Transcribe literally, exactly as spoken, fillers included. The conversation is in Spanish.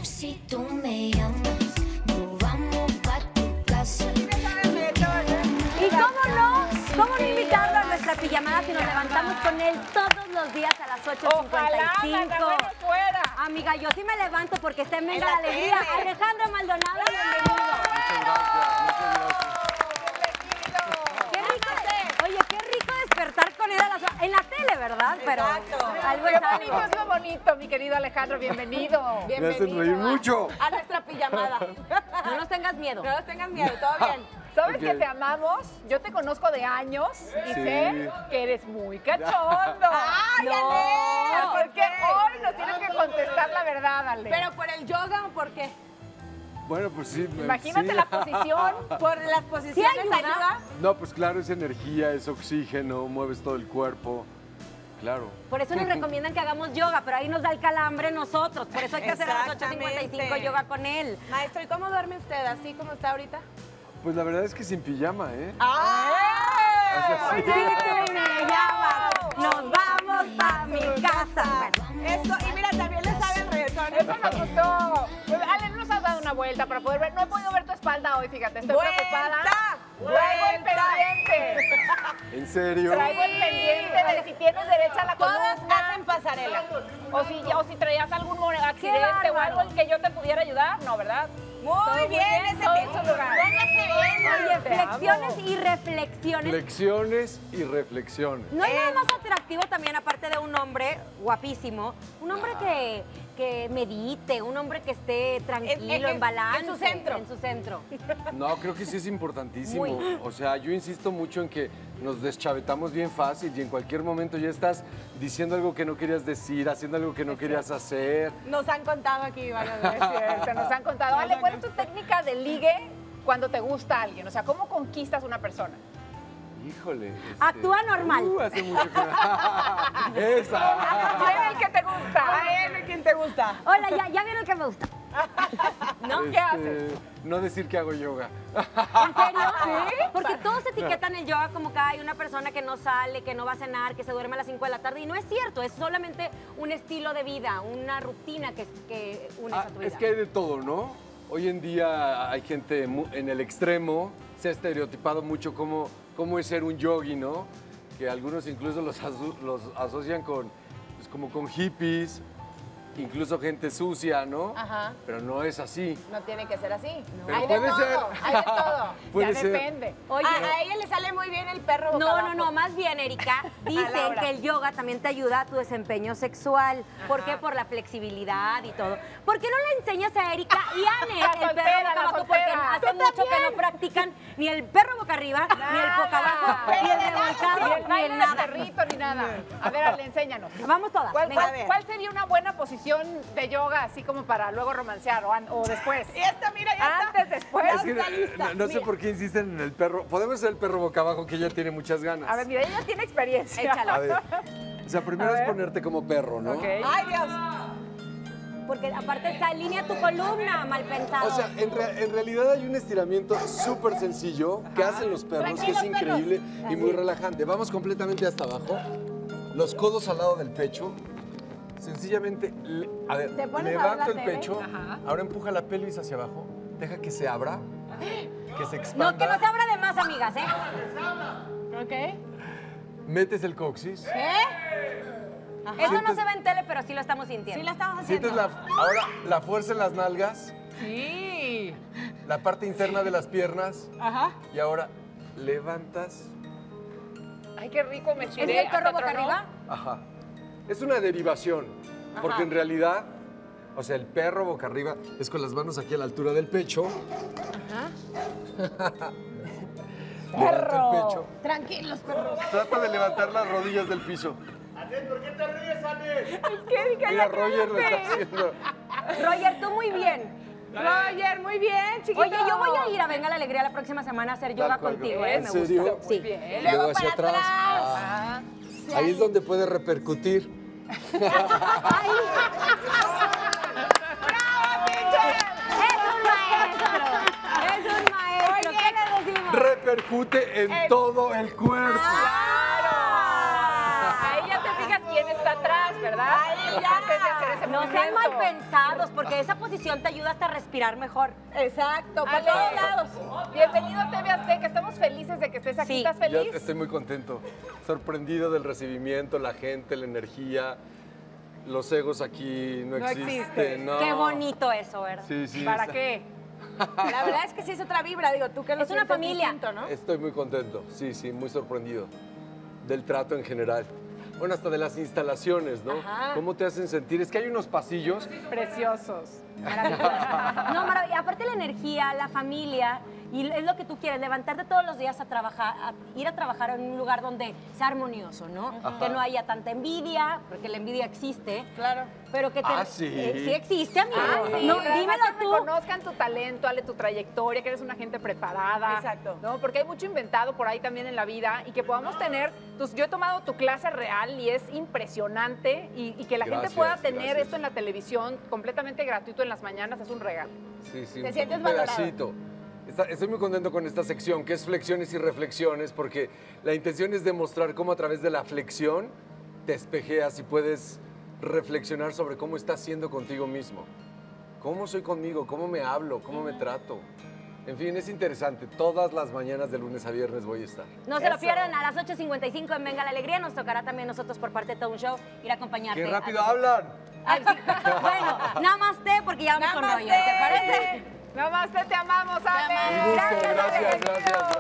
Si tú me llamas, nos vamos pa' tu casa. Y cómo no, cómo no invitarlo a nuestra pijamada si nos levantamos con él todos los días a las ocho cincuenta y cinco. Fuera. Amiga, yo sí me levanto porque está en Venga En la la Alegría. tele. Alejandro Maldonado, bienvenido. Muchas gracias, muchas gracias. Qué rico, oye, qué rico despertar con él a las en la tele, ¿verdad? Pero Exacto. algo Qué es bonito, algo. es lo bonito, mi querido Alejandro, bienvenido. Me hacen reír mucho. A nuestra pijamada. No nos tengas miedo. No nos tengas miedo, todo bien. ¿Sabes Ok. que te amamos? Yo te conozco de años y Sí. sé que eres muy cachondo. ¡Ay, No. Ale! Porque hoy nos tienes que contestar la verdad, Ale. ¿Pero por el yoga o por qué? Bueno, pues sí. me- Imagínate sí. la posición. ¿Por las posiciones ¿Sí ayuda? ayuda? No, pues claro, es energía, es oxígeno, mueves todo el cuerpo. Claro. Por eso nos recomiendan que hagamos yoga, pero ahí nos da el calambre nosotros. Por eso hay que hacer a las ocho cincuenta y cinco Exactamente. yoga con él. Maestro, ¿y cómo duerme usted? ¿Así como está ahorita? Pues la verdad es que sin pijama, ¿eh? ¡Ah! Sí. Si tú me llamas, nos vamos a mi casa. Bueno, Eso, y mira, también le sabe el reggaetón. Eso me gustó. Pues, Ale, no nos has dado una vuelta para poder ver. No he podido ver tu espalda hoy, fíjate. Estoy ¡Vuelta! preocupada. Traigo el ¡Vuelta! pendiente. ¿En serio? Traigo el pendiente de si tienes derecha a la Todas columna. hacen pasarela. O si, o si traías algún mo- accidente o bárbaro. algo en que yo te pudiera ayudar. No, ¿verdad? Muy Todo muy bien, bien, ese todo pie. en su lugar. Póngase bien. oye, Te flexiones amo. y reflexiones. Flexiones y reflexiones. No hay nada más atractivo también, aparte de un hombre guapísimo, un hombre que, que medite, un hombre que esté tranquilo, En- en, en- en balance. su centro. En su centro. No, creo que sí es importantísimo. Muy. O sea, yo insisto mucho en que nos deschavetamos bien fácil y en cualquier momento ya estás diciendo algo que no querías decir, haciendo algo que no querías hacer. Nos han contado aquí varias veces. Es cierto, nos han contado. Ale, ¿cuál es tu técnica de ligue cuando te gusta alguien? O sea, ¿cómo conquistas una persona? Híjole. este, Actúa normal. Uh, hace mucho que... Esa. ¿Quién es el que te gusta? A él, ¿quién te gusta? Hola, ya, ya vieron el que me gusta. ¿No? ¿Qué Este, haces? No decir que hago yoga. ¿En serio? ¿Sí? Porque todos etiquetan el yoga como que hay una persona que no sale, que no va a cenar, que se duerme a las cinco de la tarde. Y no es cierto, es solamente un estilo de vida, una rutina que, que unes Ah, a tu vida. es que hay de todo, ¿no? Hoy en día hay gente mu- en el extremo, se ha estereotipado mucho cómo, cómo es ser un yogi, ¿no? Que algunos incluso los, aso- los asocian con, pues, como con hippies, incluso gente sucia, ¿no? Ajá. Pero no es así. No tiene que ser así. Pero Hay de puede todo, ser. hay de todo. Puede ya ser. depende. Oye, A, a ella le sale muy bien el perro boca no, abajo. no, no, más bien, Erika, dicen Laura. que el yoga también te ayuda a tu desempeño sexual. ¿Por qué? Por la flexibilidad y todo. ¿Por qué no le enseñas a Erika y a Anet La el perro soltera, boca la abajo? Porque soltera. hace Tú mucho que no practican ni el perro boca arriba, ni el boca abajo, ni el Ni revolcado, el ni baile el del nada. perrito, ni nada. A ver, Ale, enséñanos. Vamos todas. ¿Cuál, venga. cuál- cuál sería una buena posición de yoga así como para luego romancear o, an- o después? Y esta, mira, ya está. Antes, después. Es que está no- lista. no, no sé Mira. por qué insisten en el perro. Podemos hacer el perro boca abajo, que ella tiene muchas ganas. A ver, mira, ella tiene experiencia. Échala. A ver. O sea, primero A es ver. ponerte como perro, ¿no? Ok. Ay, Dios. Porque aparte está en línea tu columna, mal pensado. O sea, en, re- en realidad hay un estiramiento súper sencillo que hacen los perros, que es Tranquilos, increíble y muy relajante. Vamos completamente hasta abajo, los codos al lado del pecho. Sencillamente, le- a ver, Te pones a ver levanto la el tele. pecho, Ajá. ahora empuja la pelvis hacia abajo, deja que se abra, que se no, expanda. que no se abra de más, amigas, ¿eh? Ok. Metes el coxis. Eso no Sientes- se ve en tele, pero sí lo estamos sintiendo. Sí la estamos haciendo. Sientes la, ahora la fuerza en las nalgas, Sí. la parte interna de las piernas Ajá. y ahora levantas. Ay, qué rico me ¿Es estiré. el perro hasta boca tronó. arriba? Ajá. Es una derivación, porque en realidad, o sea, el perro boca arriba es con las manos aquí a la altura del pecho. Levanta el pecho. Tranquilos, perros. Trata de levantar las rodillas del piso. ¿Por qué te ríes, Alex? Es que Erika, Mira, ya Roger lo está cállate. haciendo. Roger, tú muy bien. Roger, muy bien, chiquito. Oye, yo voy a ir a Venga la Alegría la próxima semana a hacer yoga Tal cual, contigo, ¿en ¿eh? Me serio? gusta. Muy Sí. bien. Y luego hacia para atrás. atrás. Ah. Ahí es donde puede repercutir. Es un maestro. Es un maestro. ¿Qué le decimos? Repercute en todo el cuerpo. Claro. Ahí ya te fijas quién está atrás, ¿verdad? Ahí ya. antes de hacer ese No sean movimiento. mal pensados, porque esa posición te ayuda hasta a respirar mejor. Exacto, para Ale, todos lados. bienvenido a T V Azteca. Estamos felices de que estés aquí. Sí. ¿Estás Yo feliz? estoy muy contento, sorprendido del recibimiento, la gente, la energía, los egos aquí no, No existen. existen. no. Qué bonito eso, ¿verdad? Sí, sí. ¿Para está- qué? La verdad es que sí es otra vibra, digo, tú que lo Es una sientes familia. distinto, ¿no? Estoy muy contento, sí, sí, muy sorprendido del trato en general. Bueno, hasta de las instalaciones, ¿no? Ajá. ¿Cómo te hacen sentir? Es que hay unos pasillos. Preciosos. No, maravilloso. Aparte la energía, la familia, y es lo que tú quieres, levantarte todos los días a trabajar, a ir a trabajar en un lugar donde sea armonioso, ¿no? Ajá. Que no haya tanta envidia, porque la envidia existe. Claro. Pero que te, Ah, ¿sí? eh, sí existe, amigo. Ah, sí, No, pero además dímelo que tú. reconozcan tu talento, Ale, tu trayectoria, que eres una gente preparada. Exacto. ¿No? Porque hay mucho inventado por ahí también en la vida y que podamos tener, tus, yo he tomado tu clase real y es impresionante y, y que la Gracias, gente pueda tener gracias. esto en la televisión completamente gratuito en las mañanas es un regalo. Sí, sí, Te un, sientes un valorado. pedacito. Está- estoy muy contento con esta sección, que es flexiones y reflexiones, porque la intención es demostrar cómo a través de la flexión te espejeas y puedes reflexionar sobre cómo estás siendo contigo mismo. ¿Cómo soy conmigo? ¿Cómo me hablo? ¿Cómo me trato? En fin, es interesante. Todas las mañanas de lunes a viernes voy a estar. No se lo Eso. pierdan a las ocho cincuenta y cinco en Venga la Alegría. Nos tocará también nosotros por parte de todo un show ir a acompañarte. ¡Qué rápido a- hablan! Ay, sí. Bueno, namaste porque ya vamos con Namaste. Roger, ¿te parece? Namaste, te amamos, Ale. amamos. Un gusto, Ale, gracias, bienvenido. gracias.